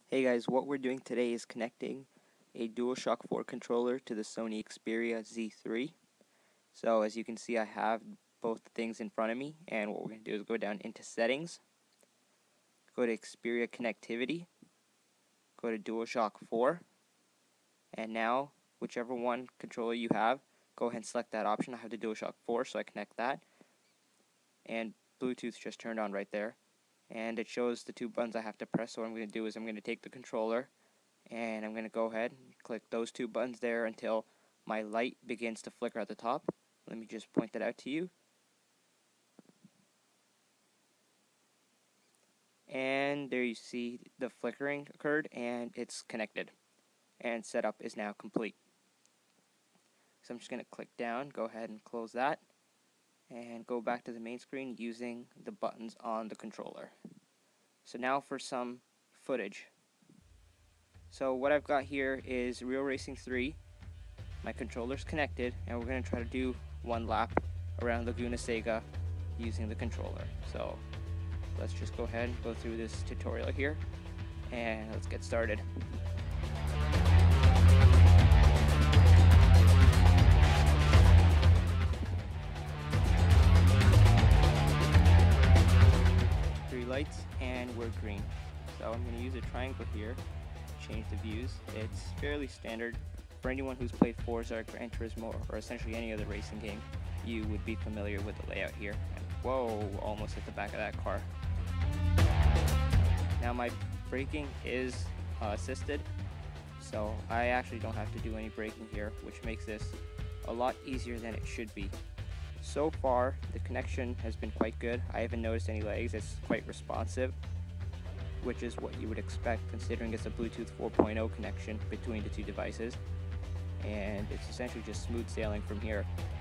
Hey guys, what we're doing today is connecting a Dualshock 4 controller to the Sony Xperia Z3. So as you can see, I have both things in front of me, and what we're going to do is go down into settings, go to Xperia connectivity, go to Dualshock 4, and now whichever one controller you have, go ahead and select that option. I have the Dualshock 4, so I connect that, and Bluetooth just turned on right there, and it shows the two buttons I have to press. So what I'm going to do is I'm going to take the controller and I'm going to go ahead and click those two buttons there until my light begins to flicker at the top. Let me just point that out to you. And there you see the flickering occurred, and it's connected, and setup is now complete. So I'm just going to click down, go ahead and close that, and go back to the main screen using the buttons on the controller. So now for some footage. So what I've got here is Real Racing 3. My controller's connected, and we're going to try to do one lap around Laguna Seca using the controller. So let's just go ahead and go through this tutorial here, and let's get started. Three lights, and we're green. So I'm going to use a triangle here to change the views. It's fairly standard. For anyone who's played Forza, Gran Turismo, or essentially any other racing game, you would be familiar with the layout here. And whoa, almost hit the back of that car. Now my braking is assisted, so I actually don't have to do any braking here, which makes this a lot easier than it should be. So far, the connection has been quite good. I haven't noticed any lags. It's quite responsive, which is what you would expect considering it's a Bluetooth 4.0 connection between the two devices. And it's essentially just smooth sailing from here.